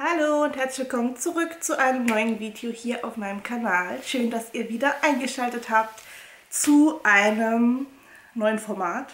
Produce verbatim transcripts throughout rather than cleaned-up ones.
Hallo und herzlich willkommen zurück zu einem neuen Video hier auf meinem Kanal. Schön, dass ihr wieder eingeschaltet habt zu einem neuen Format.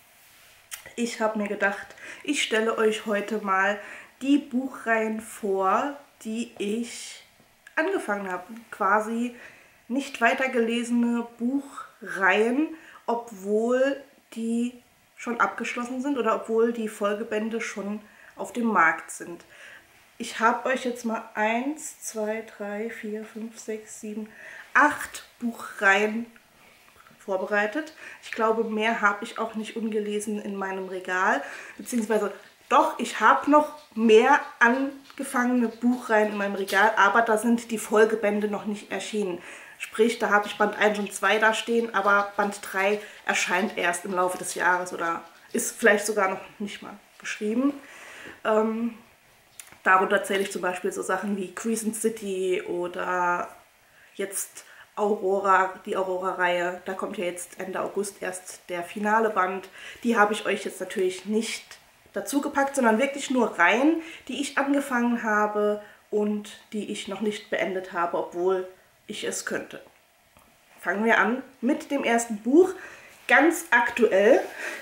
Ich habe mir gedacht, ich stelle euch heute mal die Buchreihen vor, die ich angefangen habe. Quasi nicht weitergelesene Buchreihen, obwohl die schon abgeschlossen sind oder obwohl die Folgebände schon auf dem Markt sind. Ich habe euch jetzt mal eins, zwei, drei, vier, fünf, sechs, sieben, acht Buchreihen vorbereitet. Ich glaube, mehr habe ich auch nicht ungelesen in meinem Regal. Beziehungsweise doch, ich habe noch mehr angefangene Buchreihen in meinem Regal, aber da sind die Folgebände noch nicht erschienen. Sprich, da habe ich Band eins und zwei da stehen, aber Band drei erscheint erst im Laufe des Jahres oder ist vielleicht sogar noch nicht mal geschrieben. Ähm, Darunter zähle ich zum Beispiel so Sachen wie Crescent City oder jetzt Aurora, die Aurora-Reihe. Da kommt ja jetzt Ende August erst der finale Band. Die habe ich euch jetzt natürlich nicht dazu gepackt, sondern wirklich nur Reihen, die ich angefangen habe und die ich noch nicht beendet habe, obwohl ich es könnte. Fangen wir an mit dem ersten Buch, ganz aktuell.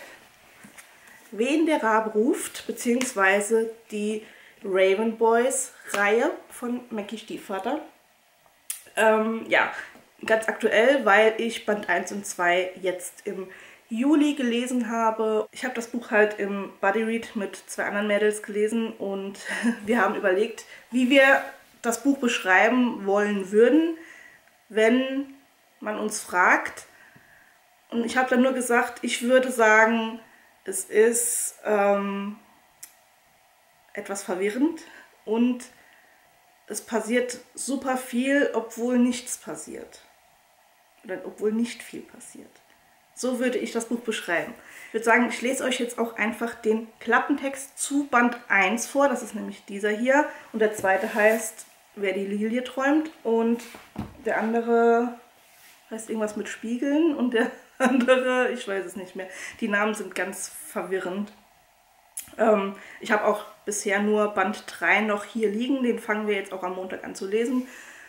Wen der Rabe ruft, beziehungsweise die Raven Boys Reihe von Mackie Stiefvater. Ähm, ja, ganz aktuell, weil ich Band eins und zwei jetzt im Juli gelesen habe. Ich habe das Buch halt im Buddy Read mit zwei anderen Mädels gelesen und wir haben überlegt, wie wir das Buch beschreiben wollen würden, wenn man uns fragt. Und ich habe dann nur gesagt, ich würde sagen, es ist ähm, etwas verwirrend und es passiert super viel, obwohl nichts passiert. Oder obwohl nicht viel passiert. So würde ich das Buch beschreiben. Ich würde sagen, ich lese euch jetzt auch einfach den Klappentext zu Band eins vor. Das ist nämlich dieser hier. Und der zweite heißt Wer die Lilie träumt. Und der andere heißt irgendwas mit Spiegeln. Und der andere, ich weiß es nicht mehr. Die Namen sind ganz verwirrend. Ähm, ich habe auch bisher nur Band drei noch hier liegen. Den fangen wir jetzt auch am Montag an zu lesen.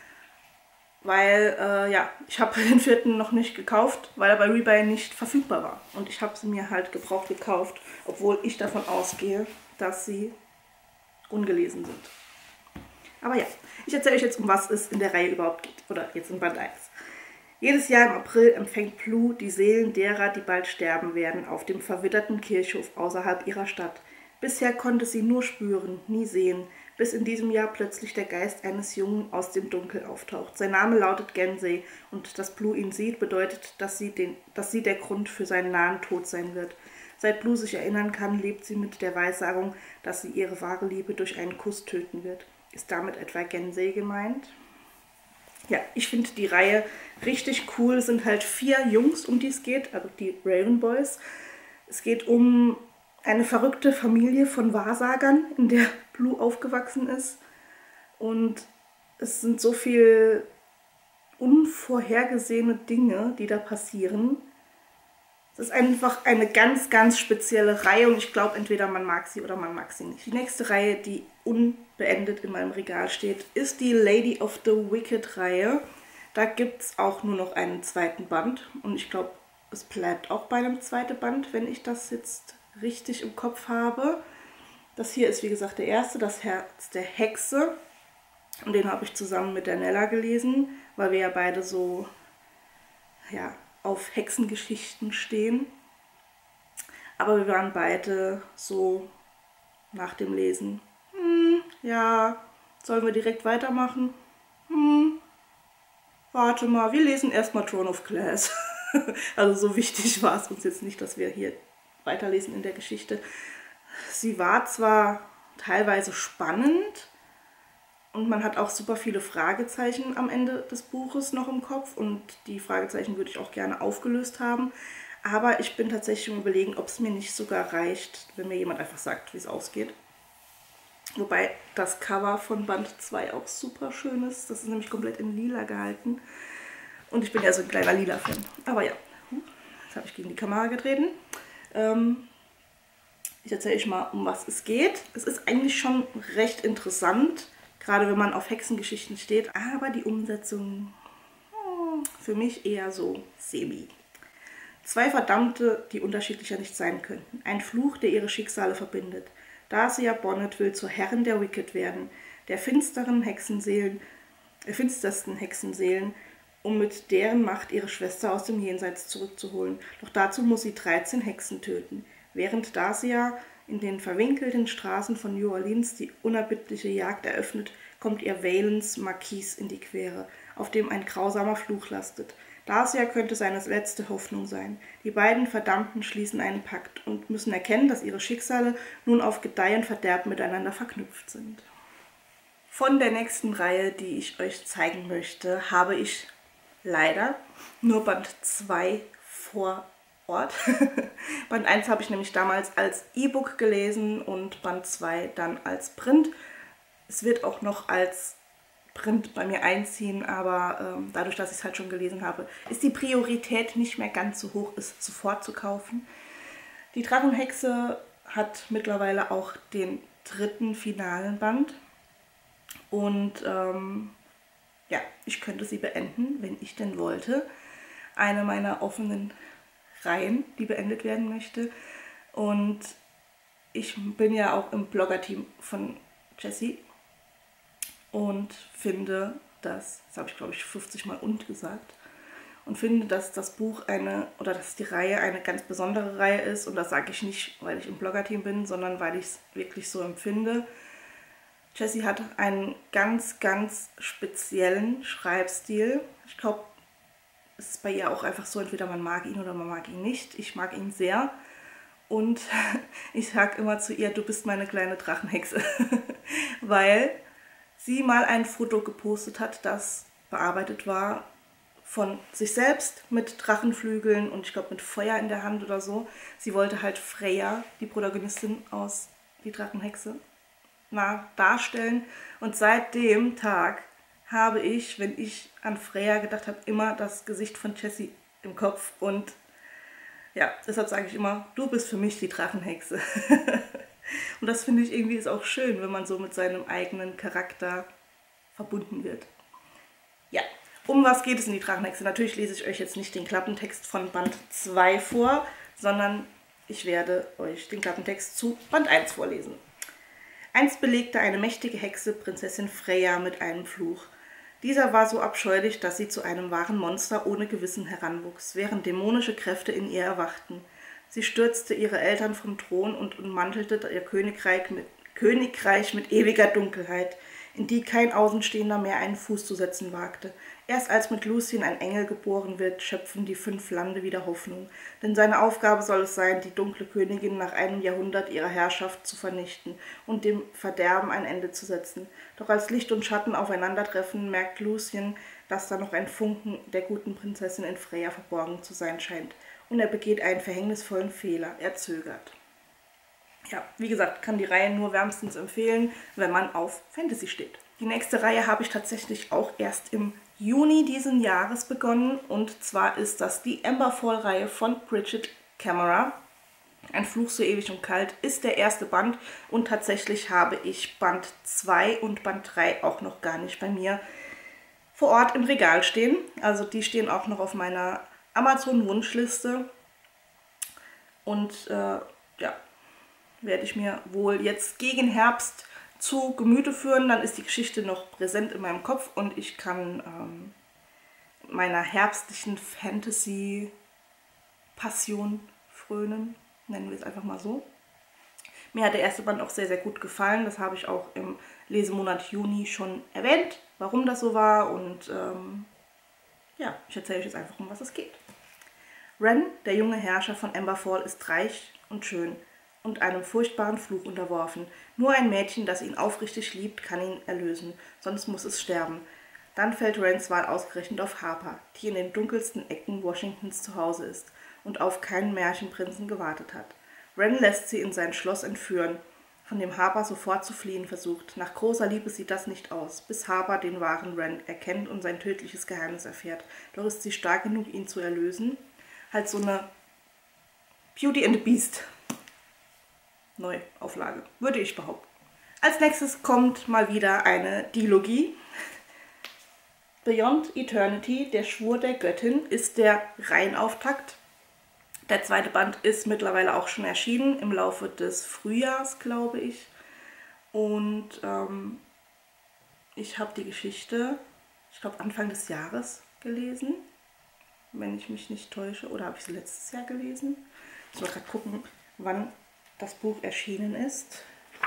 Weil, äh, ja, ich habe den vierten noch nicht gekauft, weil er bei Rebuy nicht verfügbar war. Und ich habe sie mir halt gebraucht gekauft, obwohl ich davon ausgehe, dass sie ungelesen sind. Aber ja, ich erzähle euch jetzt, um was es in der Reihe überhaupt geht. Oder jetzt in Band eins. Jedes Jahr im April empfängt Blue die Seelen derer, die bald sterben werden, auf dem verwitterten Kirchhof außerhalb ihrer Stadt. Bisher konnte sie nur spüren, nie sehen, bis in diesem Jahr plötzlich der Geist eines Jungen aus dem Dunkel auftaucht. Sein Name lautet Gensei und dass Blue ihn sieht, bedeutet, dass sie, den, dass sie der Grund für seinen nahen Tod sein wird. Seit Blue sich erinnern kann, lebt sie mit der Weissagung, dass sie ihre wahre Liebe durch einen Kuss töten wird. Ist damit etwa Gensei gemeint? Ja, ich finde die Reihe richtig cool. Es sind halt vier Jungs, um die es geht, also die Raven Boys. Es geht um eine verrückte Familie von Wahrsagern, in der Blue aufgewachsen ist. Und es sind so viele unvorhergesehene Dinge, die da passieren. Es ist einfach eine ganz, ganz spezielle Reihe und ich glaube, entweder man mag sie oder man mag sie nicht. Die nächste Reihe, die unbeendet in meinem Regal steht, ist die Lady of the Wicked Reihe. Da gibt es auch nur noch einen zweiten Band und ich glaube, es bleibt auch bei einem zweiten Band, wenn ich das jetzt richtig im Kopf habe. Das hier ist wie gesagt der erste, das Herz der Hexe. Und den habe ich zusammen mit der Nella gelesen, weil wir ja beide so ja, auf Hexengeschichten stehen. Aber wir waren beide so nach dem Lesen, hm, ja, sollen wir direkt weitermachen? Hm, warte mal, wir lesen erstmal Throne of Glass. Also so wichtig war es uns jetzt nicht, dass wir hier weiterlesen in der Geschichte. Sie war zwar teilweise spannend und man hat auch super viele Fragezeichen am Ende des Buches noch im Kopf und die Fragezeichen würde ich auch gerne aufgelöst haben, aber ich bin tatsächlich im Überlegen, ob es mir nicht sogar reicht, wenn mir jemand einfach sagt, wie es ausgeht. Wobei das Cover von Band zwei auch super schön ist, das ist nämlich komplett in lila gehalten und ich bin ja so ein kleiner Lila-Fan. Aber ja, jetzt habe ich gegen die Kamera getreten. Ähm, Ich erzähle euch mal, um was es geht. Es ist eigentlich schon recht interessant, gerade wenn man auf Hexengeschichten steht, aber die Umsetzung hm, für mich eher so semi. Zwei Verdammte, die unterschiedlicher nicht sein könnten. Ein Fluch, der ihre Schicksale verbindet. Darcia Bonnet will zur Herrin der Wicked werden, der finsteren Hexenseelen, äh, finstersten Hexenseelen, um mit deren Macht ihre Schwester aus dem Jenseits zurückzuholen. Doch dazu muss sie dreizehn Hexen töten. Während Darcia in den verwinkelten Straßen von New Orleans die unerbittliche Jagd eröffnet, kommt ihr Valens Marquis in die Quere, auf dem ein grausamer Fluch lastet. Darcia könnte seine letzte Hoffnung sein. Die beiden Verdammten schließen einen Pakt und müssen erkennen, dass ihre Schicksale nun auf Gedeih und Verderb miteinander verknüpft sind. Von der nächsten Reihe, die ich euch zeigen möchte, habe ich leider nur Band zwei vor Ort. Band eins habe ich nämlich damals als E-Book gelesen und Band zwei dann als Print. Es wird auch noch als Print bei mir einziehen, aber ähm, dadurch, dass ich es halt schon gelesen habe, ist die Priorität nicht mehr ganz so hoch, es sofort zu kaufen. Die Drachenhexe hat mittlerweile auch den dritten finalen Band und ähm, ja, ich könnte sie beenden, wenn ich denn wollte. Eine meiner offenen Reihen, die beendet werden möchte, und ich bin ja auch im Blogger-Team von Jessie. Und finde, dass, das habe ich glaube ich fünfzig Mal und gesagt, und finde, dass das Buch eine, oder dass die Reihe eine ganz besondere Reihe ist. Und das sage ich nicht, weil ich im Blogger-Team bin, sondern weil ich es wirklich so empfinde. Jessie hat einen ganz, ganz speziellen Schreibstil. Ich glaube, es ist bei ihr auch einfach so, entweder man mag ihn oder man mag ihn nicht. Ich mag ihn sehr. Und ich sage immer zu ihr, du bist meine kleine Drachenhexe. Weil sie mal ein Foto gepostet hat, das bearbeitet war von sich selbst mit Drachenflügeln und ich glaube mit Feuer in der Hand oder so. Sie wollte halt Freya, die Protagonistin aus Die Drachenhexe, na, darstellen. Und seit dem Tag habe ich, wenn ich an Freya gedacht habe, immer das Gesicht von Jessie im Kopf. Und ja, deshalb sage ich immer, du bist für mich die Drachenhexe. Und das finde ich irgendwie ist auch schön, wenn man so mit seinem eigenen Charakter verbunden wird. Ja, um was geht es in Die Drachenhexe? Natürlich lese ich euch jetzt nicht den Klappentext von Band zwei vor, sondern ich werde euch den Klappentext zu Band eins vorlesen. Einst belegte eine mächtige Hexe Prinzessin Freya mit einem Fluch. Dieser war so abscheulich, dass sie zu einem wahren Monster ohne Gewissen heranwuchs, während dämonische Kräfte in ihr erwachten. Sie stürzte ihre Eltern vom Thron und ummantelte ihr Königreich mit, Königreich mit ewiger Dunkelheit, in die kein Außenstehender mehr einen Fuß zu setzen wagte. Erst als mit Lucien ein Engel geboren wird, schöpfen die fünf Lande wieder Hoffnung. Denn seine Aufgabe soll es sein, die dunkle Königin nach einem Jahrhundert ihrer Herrschaft zu vernichten und dem Verderben ein Ende zu setzen. Doch als Licht und Schatten aufeinandertreffen, merkt Lucien, dass da noch ein Funken der guten Prinzessin in Freya verborgen zu sein scheint. Und er begeht einen verhängnisvollen Fehler. Er zögert. Ja, wie gesagt, kann die Reihe nur wärmstens empfehlen, wenn man auf Fantasy steht. Die nächste Reihe habe ich tatsächlich auch erst im Juni diesen Jahres begonnen. Und zwar ist das die Emberfall-Reihe von Bridget Camera. Ein Fluch so ewig und kalt ist der erste Band. Und tatsächlich habe ich Band zwei und Band drei auch noch gar nicht bei mir vor Ort im Regal stehen. Also die stehen auch noch auf meiner Amazon-Wunschliste. Und äh, ja, werde ich mir wohl jetzt gegen Herbst zu Gemüte führen. Dann ist die Geschichte noch präsent in meinem Kopf und ich kann ähm, meiner herbstlichen Fantasy-Passion frönen, nennen wir es einfach mal so. Mir hat der erste Band auch sehr, sehr gut gefallen. Das habe ich auch im Lesemonat Juni schon erwähnt, warum das so war. Und ähm, ja, ich erzähle euch jetzt einfach, um was es geht. Ren, der junge Herrscher von Emberfall, ist reich und schön und einem furchtbaren Fluch unterworfen. Nur ein Mädchen, das ihn aufrichtig liebt, kann ihn erlösen, sonst muss es sterben. Dann fällt Rens Wahl ausgerechnet auf Harper, die in den dunkelsten Ecken Washingtons zu Hause ist und auf keinen Märchenprinzen gewartet hat. Ren lässt sie in sein Schloss entführen, von dem Harper sofort zu fliehen versucht. Nach großer Liebe sieht das nicht aus, bis Harper den wahren Ren erkennt und sein tödliches Geheimnis erfährt. Doch ist sie stark genug, ihn zu erlösen. Halt so eine Beauty and the Beast Neuauflage, würde ich behaupten. Als nächstes kommt mal wieder eine Dilogie. Beyond Eternity, der Schwur der Göttin, ist der Reihenauftakt. Der zweite Band ist mittlerweile auch schon erschienen, im Laufe des Frühjahrs, glaube ich. Und ähm, ich habe die Geschichte, ich glaube Anfang des Jahres gelesen, wenn ich mich nicht täusche. Oder habe ich sie letztes Jahr gelesen? Ich muss gerade gucken, wann das Buch erschienen ist.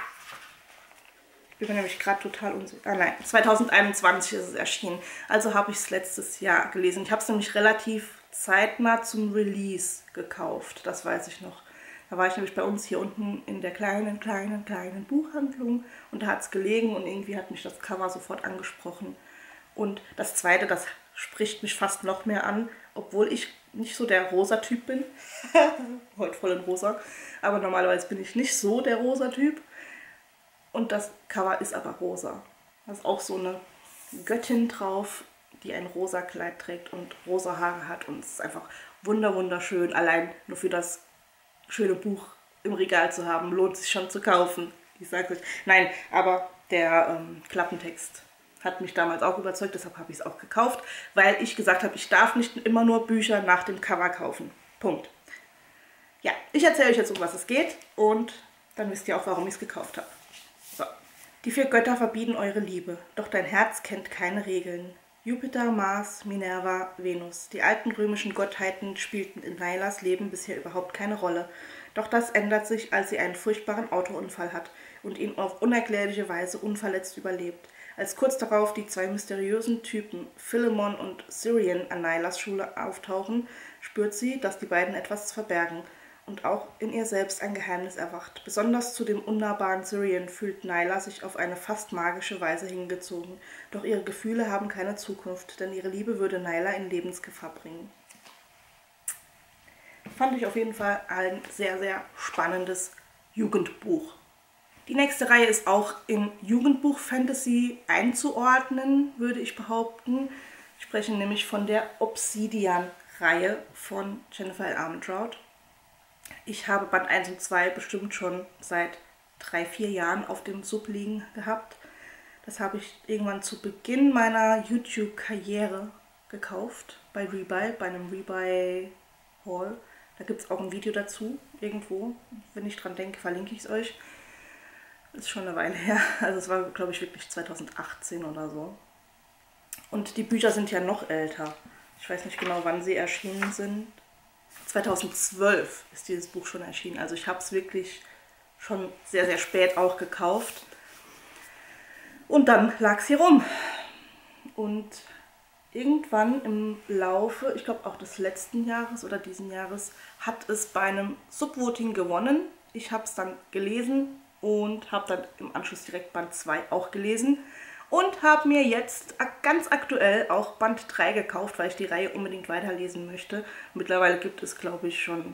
Ich bin mir nämlich gerade total unsicher. Ah nein, zwanzig einundzwanzig ist es erschienen. Also habe ich es letztes Jahr gelesen. Ich habe es nämlich relativ zeitnah zum Release gekauft. Das weiß ich noch. Da war ich nämlich bei uns hier unten in der kleinen, kleinen, kleinen Buchhandlung. Und da hat es gelegen und irgendwie hat mich das Cover sofort angesprochen. Und das zweite, das spricht mich fast noch mehr an. Obwohl ich nicht so der Rosa-Typ bin. Heute voll in Rosa. Aber normalerweise bin ich nicht so der Rosa-Typ. Und das Cover ist aber rosa. Da ist auch so eine Göttin drauf, die ein rosa Kleid trägt und rosa Haare hat. Und es ist einfach wunder wunderschön. Allein nur für das schöne Buch im Regal zu haben, lohnt sich schon zu kaufen. Ich sage euch. Nein, aber der ähm, Klappentext hat mich damals auch überzeugt. Deshalb habe ich es auch gekauft, weil ich gesagt habe, ich darf nicht immer nur Bücher nach dem Cover kaufen. Punkt. Ja, ich erzähle euch jetzt, um was es geht. Und dann wisst ihr auch, warum ich es gekauft habe. Die vier Götter verbieten eure Liebe, doch dein Herz kennt keine Regeln. Jupiter, Mars, Minerva, Venus. Die alten römischen Gottheiten spielten in Nailas Leben bisher überhaupt keine Rolle. Doch das ändert sich, als sie einen furchtbaren Autounfall hat und ihn auf unerklärliche Weise unverletzt überlebt. Als kurz darauf die zwei mysteriösen Typen Philemon und Syrian an Nailas Schule auftauchen, spürt sie, dass die beiden etwas verbergen und auch in ihr selbst ein Geheimnis erwacht. Besonders zu dem unnahbaren Syrian fühlt Naila sich auf eine fast magische Weise hingezogen. Doch ihre Gefühle haben keine Zukunft, denn ihre Liebe würde Naila in Lebensgefahr bringen. Fand ich auf jeden Fall ein sehr, sehr spannendes Jugendbuch. Die nächste Reihe ist auch in Jugendbuch-Fantasy einzuordnen, würde ich behaupten. Ich spreche nämlich von der Obsidian-Reihe von Jennifer L. Armentrout. Ich habe Band eins und zwei bestimmt schon seit drei, vier Jahren auf dem Sub liegen gehabt. Das habe ich irgendwann zu Beginn meiner YouTube-Karriere gekauft, bei Rebuy, bei einem Rebuy-Haul. Da gibt es auch ein Video dazu, irgendwo. Wenn ich dran denke, verlinke ich es euch. Das ist schon eine Weile her. Also es war, glaube ich, wirklich zweitausendachtzehn oder so. Und die Bücher sind ja noch älter. Ich weiß nicht genau, wann sie erschienen sind. zweitausendzwölf ist dieses Buch schon erschienen. Also ich habe es wirklich schon sehr, sehr spät auch gekauft. Und dann lag es hier rum. Und irgendwann im Laufe, ich glaube auch des letzten Jahres oder diesen Jahres, hat es bei einem Subvoting gewonnen. Ich habe es dann gelesen und habe dann im Anschluss direkt Band zwei auch gelesen. Und habe mir jetzt ganz aktuell auch Band drei gekauft, weil ich die Reihe unbedingt weiterlesen möchte. Mittlerweile gibt es, glaube ich, schon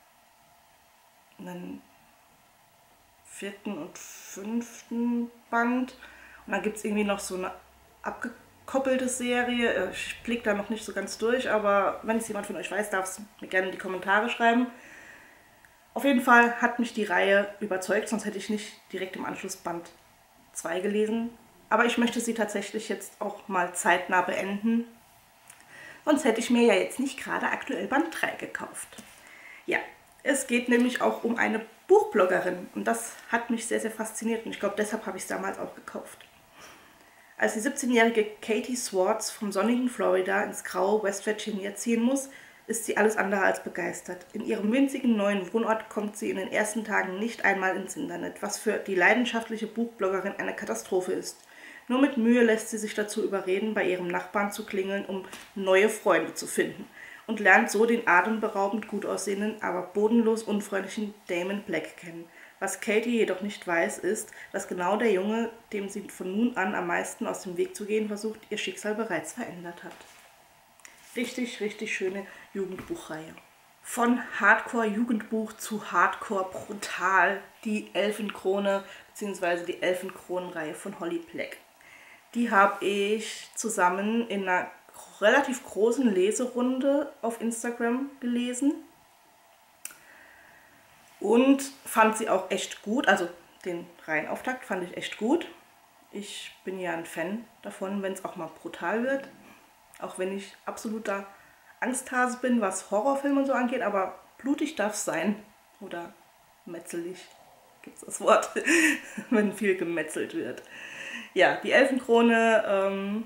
einen vierten und fünften Band. Und dann gibt es irgendwie noch so eine abgekoppelte Serie. Ich blicke da noch nicht so ganz durch, aber wenn es jemand von euch weiß, darf es mir gerne in die Kommentare schreiben. Auf jeden Fall hat mich die Reihe überzeugt, sonst hätte ich nicht direkt im Anschluss Band zwei gelesen. Aber ich möchte sie tatsächlich jetzt auch mal zeitnah beenden. Sonst hätte ich mir ja jetzt nicht gerade aktuell Band drei gekauft. Ja, es geht nämlich auch um eine Buchbloggerin. Und das hat mich sehr, sehr fasziniert. Und ich glaube, deshalb habe ich es damals auch gekauft. Als die siebzehnjährige Katie Swartz vom sonnigen Florida ins graue West Virginia ziehen muss, ist sie alles andere als begeistert. In ihrem winzigen neuen Wohnort kommt sie in den ersten Tagen nicht einmal ins Internet, was für die leidenschaftliche Buchbloggerin eine Katastrophe ist. Nur mit Mühe lässt sie sich dazu überreden, bei ihrem Nachbarn zu klingeln, um neue Freunde zu finden. Und lernt so den atemberaubend gut aussehenden, aber bodenlos unfreundlichen Damon Black kennen. Was Katie jedoch nicht weiß, ist, dass genau der Junge, dem sie von nun an am meisten aus dem Weg zu gehen versucht, ihr Schicksal bereits verändert hat. Richtig, richtig schöne Jugendbuchreihe. Von Hardcore-Jugendbuch zu Hardcore-brutal, die Elfenkrone bzw. die Elfenkronenreihe von Holly Black. Die habe ich zusammen in einer relativ großen Leserunde auf Instagram gelesen. und fand sie auch echt gut. Also den Reihenauftakt fand ich echt gut. Ich bin ja ein Fan davon, wenn es auch mal brutal wird. Auch wenn ich absoluter Angsthase bin, was Horrorfilme und so angeht, aber blutig darf es sein. Oder metzelig, gibt es das Wort, wenn viel gemetzelt wird. Ja, die Elfenkrone ähm,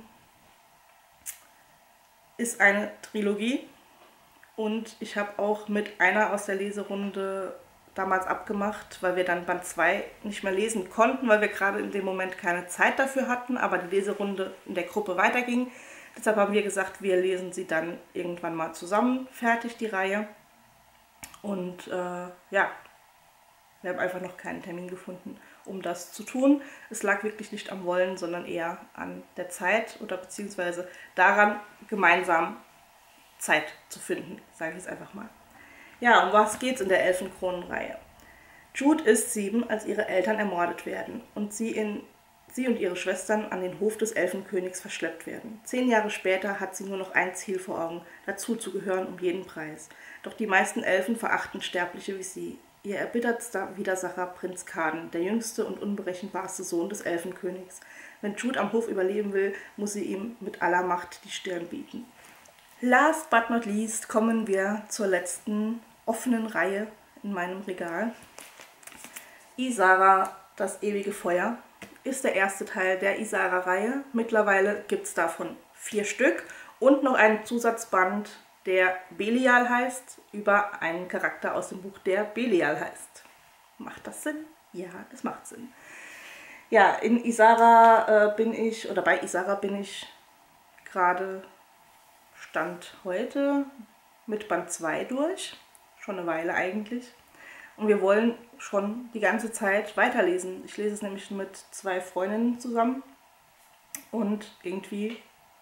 ist eine Trilogie und ich habe auch mit einer aus der Leserunde damals abgemacht, weil wir dann Band zwei nicht mehr lesen konnten, weil wir gerade in dem Moment keine Zeit dafür hatten, aber die Leserunde in der Gruppe weiterging. Deshalb haben wir gesagt, wir lesen sie dann irgendwann mal zusammen fertig, die Reihe. Und äh, ja, wir haben einfach noch keinen Termin gefunden, um das zu tun. Es lag wirklich nicht am Wollen, sondern eher an der Zeit oder beziehungsweise daran, gemeinsam Zeit zu finden, sage ich es einfach mal. Ja, um was geht's in der Elfenkronenreihe? Jude ist sieben, als ihre Eltern ermordet werden und sie, in, sie und ihre Schwestern an den Hof des Elfenkönigs verschleppt werden. Zehn Jahre später hat sie nur noch ein Ziel vor Augen, dazu zu gehören um jeden Preis. Doch die meisten Elfen verachten Sterbliche wie sie. Ihr erbittertster Widersacher Prinz Kaden, der jüngste und unberechenbarste Sohn des Elfenkönigs. Wenn Jude am Hof überleben will, muss sie ihm mit aller Macht die Stirn bieten. Last but not least kommen wir zur letzten offenen Reihe in meinem Regal. Isara, das ewige Feuer, ist der erste Teil der Isara-Reihe. Mittlerweile gibt es davon vier Stück und noch einen Zusatzband, der Belial heißt, über einen Charakter aus dem Buch, der Belial heißt. Macht das Sinn? Ja, es macht Sinn. Ja, in Isara äh, bin ich, oder bei Isara bin ich gerade Stand heute mit Band zwei durch. Schon eine Weile eigentlich. Und wir wollen schon die ganze Zeit weiterlesen. Ich lese es nämlich mit zwei Freundinnen zusammen. Und irgendwie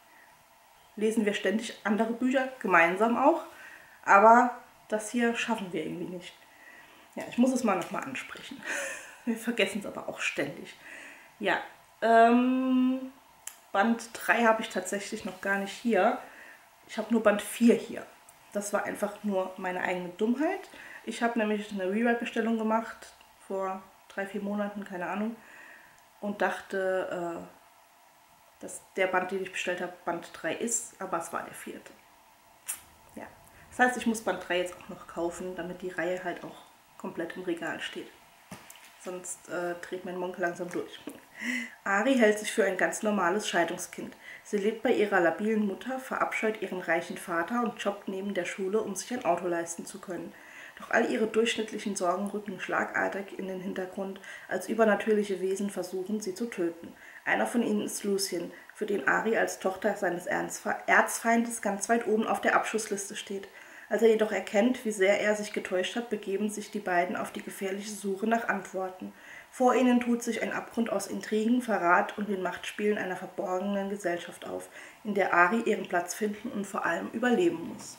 lesen wir ständig andere Bücher, gemeinsam auch. Aber das hier schaffen wir irgendwie nicht. Ja, ich muss es mal nochmal ansprechen. Wir vergessen es aber auch ständig. Ja, ähm, Band drei habe ich tatsächlich noch gar nicht hier. Ich habe nur Band vier hier. Das war einfach nur meine eigene Dummheit. Ich habe nämlich eine Rewrite-Bestellung gemacht vor drei, vier Monaten, keine Ahnung. Und dachte, äh, dass der Band, den ich bestellt habe, Band drei ist, aber es war der vierte. Ja. Das heißt, ich muss Band drei jetzt auch noch kaufen, damit die Reihe halt auch komplett im Regal steht. Sonst äh, dreht mein Monk langsam durch. Ari hält sich für ein ganz normales Scheidungskind. Sie lebt bei ihrer labilen Mutter, verabscheut ihren reichen Vater und jobbt neben der Schule, um sich ein Auto leisten zu können. Doch all ihre durchschnittlichen Sorgen rücken schlagartig in den Hintergrund, als übernatürliche Wesen versuchen, sie zu töten. Einer von ihnen ist Lucien, für den Ari als Tochter seines Erzfeindes ganz weit oben auf der Abschussliste steht. Als er jedoch erkennt, wie sehr er sich getäuscht hat, begeben sich die beiden auf die gefährliche Suche nach Antworten. Vor ihnen tut sich ein Abgrund aus Intrigen, Verrat und den Machtspielen einer verborgenen Gesellschaft auf, in der Ari ihren Platz finden und vor allem überleben muss.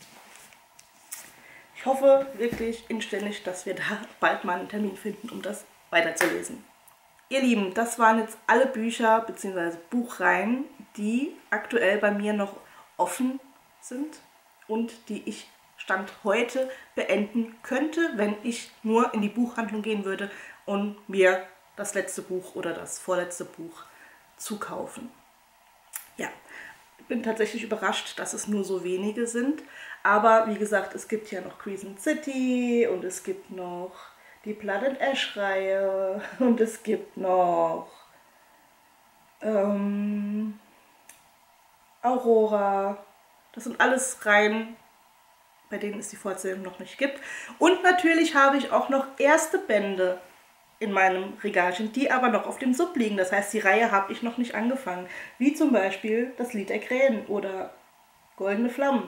Ich hoffe wirklich inständig, dass wir da bald mal einen Termin finden, um das weiterzulesen. Ihr Lieben, das waren jetzt alle Bücher bzw. Buchreihen, die aktuell bei mir noch offen sind und die ich Stand heute beenden könnte, wenn ich nur in die Buchhandlung gehen würde und mir das letzte Buch oder das vorletzte Buch zukaufen. Ja, ich bin tatsächlich überrascht, dass es nur so wenige sind. Aber wie gesagt, es gibt ja noch Crescent City und es gibt noch die Blood and Ash Reihe und es gibt noch ähm, Aurora. Das sind alles Reihen, bei denen es die Fortsetzung noch nicht gibt. Und natürlich habe ich auch noch erste Bände in meinem Regalchen, die aber noch auf dem Sub liegen. Das heißt, die Reihe habe ich noch nicht angefangen. Wie zum Beispiel das Lied der Krähen oder Goldene Flammen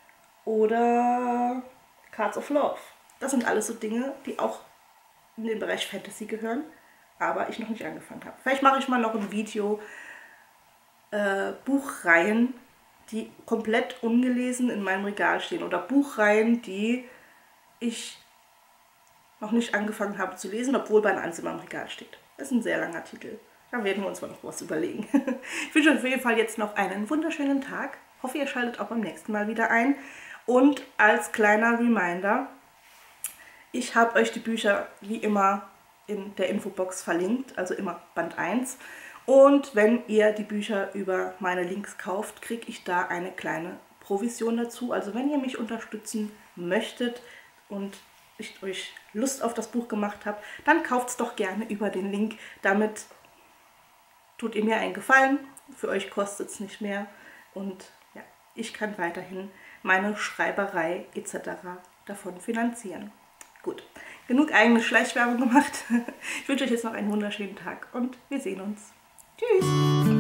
oder Cards of Love. Das sind alles so Dinge, die auch in den Bereich Fantasy gehören, aber ich noch nicht angefangen habe. Vielleicht mache ich mal noch ein Video, äh, Buchreihen, die komplett ungelesen in meinem Regal stehen oder Buchreihen, die ich noch nicht angefangen habe zu lesen, obwohl Band eins in meinem Regal steht. Das ist ein sehr langer Titel. Da werden wir uns mal noch was überlegen. Ich wünsche euch auf jeden Fall jetzt noch einen wunderschönen Tag. Hoffe, ihr schaltet auch beim nächsten Mal wieder ein. Und als kleiner Reminder, Ich habe euch die Bücher wie immer in der Infobox verlinkt, also immer Band eins. Und wenn ihr die Bücher über meine Links kauft, kriege ich da eine kleine Provision dazu. Also wenn ihr mich unterstützen möchtet und ich euch Lust auf das Buch gemacht habe, dann kauft es doch gerne über den Link. Damit tut ihr mir einen Gefallen, für euch kostet es nicht mehr und ja, ich kann weiterhin meine Schreiberei et cetera davon finanzieren. Gut, genug eigene Schleichwerbung gemacht. Ich wünsche euch jetzt noch einen wunderschönen Tag und wir sehen uns. Tschüss!